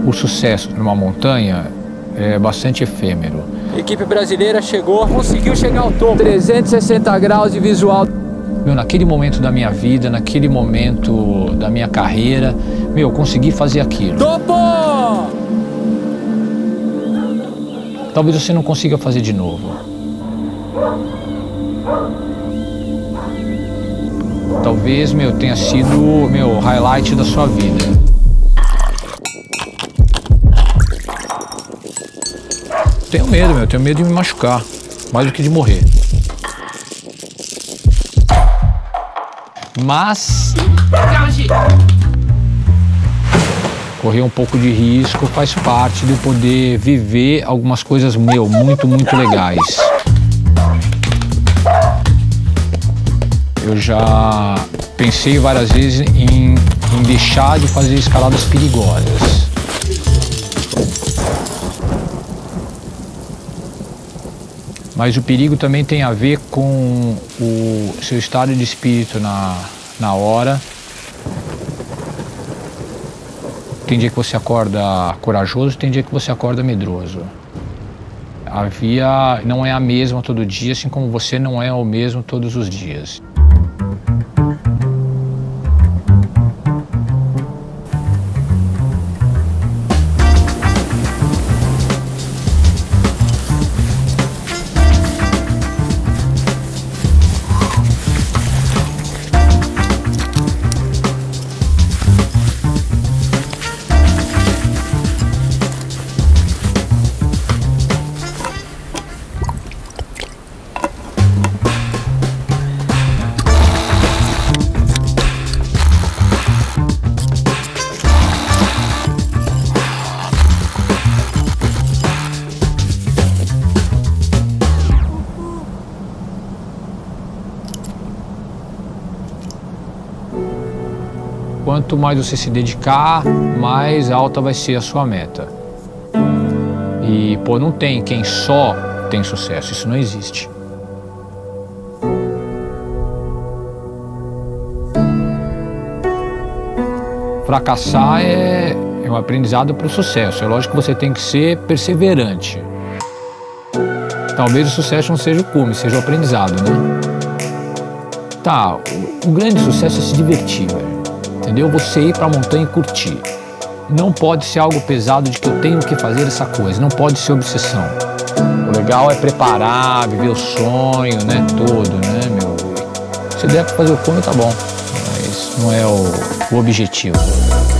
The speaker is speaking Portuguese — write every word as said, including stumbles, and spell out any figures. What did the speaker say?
O sucesso numa montanha é bastante efêmero. A equipe brasileira chegou, conseguiu chegar ao topo. trezentos e sessenta graus de visual. Meu, naquele momento da minha vida, naquele momento da minha carreira, meu, eu consegui fazer aquilo. Topo! Talvez você não consiga fazer de novo. Talvez, meu, tenha sido, meu, highlight da sua vida. Tenho medo, meu, tenho medo de me machucar, mais do que de morrer. Mas correr um pouco de risco faz parte de eu poder viver algumas coisas, meu, muito, muito legais. Eu já pensei várias vezes em, em deixar de fazer escaladas perigosas. Mas o perigo também tem a ver com o seu estado de espírito na, na hora. Tem dia que você acorda corajoso, tem dia que você acorda medroso. A via não é a mesma todo dia, assim como você não é o mesmo todos os dias. Quanto mais você se dedicar, mais alta vai ser a sua meta. E, pô, não tem quem só tem sucesso, isso não existe. Fracassar é, é um aprendizado para o sucesso. É lógico que você tem que ser perseverante. Talvez o sucesso não seja o cume, seja o aprendizado, né? Tá, o, o grande sucesso é se divertir, velho. Entendeu? Você ir pra montanha e curtir. Não pode ser algo pesado de que eu tenho que fazer essa coisa. Não pode ser obsessão. O legal é preparar, viver o sonho, né? Todo, né, meu? Se der pra fazer o cume, tá bom. Mas não é o, o objetivo.